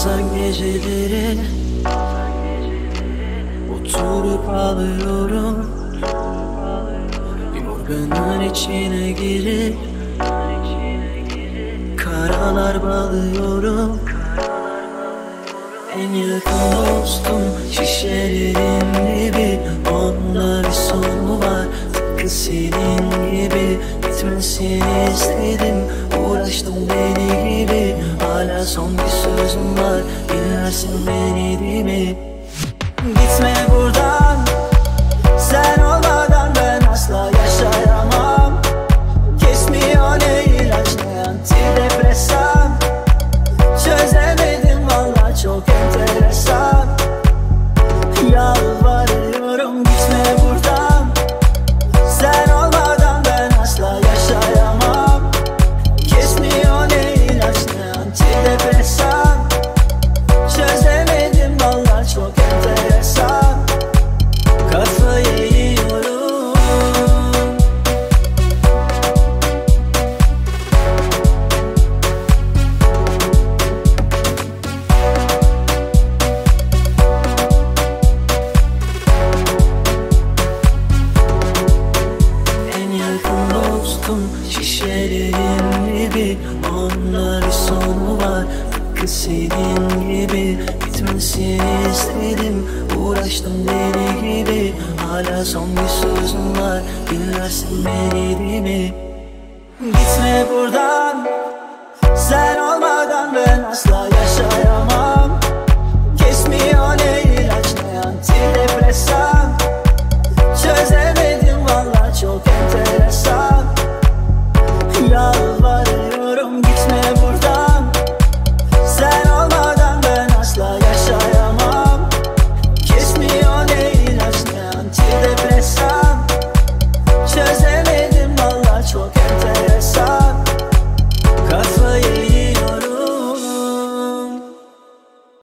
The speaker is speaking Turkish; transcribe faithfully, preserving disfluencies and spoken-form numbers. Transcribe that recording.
Bazen geceleri oturup ağlıyorum, yorganın içine girip karalar bağlıyorum. En yakın dostum şişelerim gibi, onda bir sonu var tıpkı senin gibi. Bitmesini istedim, uğraştım deli gibi. Hala son bir sözüm var, dinlersin beni değil mi? Gitme buradan, sen olmadan ben asla yaşayamam. Kesmiyor ne ilaç ne antidepresan. Çözemedim valla, çok enteresan. Yalvarıyorum gitme buradan, sen olmadan ben asla yaşayamam. Kesmiyor ne ilaç ne antidepresan. Çözemedim valla, çok enteresan. Kafayı yiyorum. En yakın dostum şişelerim gibi, onlar bir sonu var tıpkı senin gibi. Bitmesini istedim, uğraştım deli gibi. Hala son bir sözüm var, dinlersin beni değil mi? Gitme buradan, sen olmadan ben asla yaşayamam.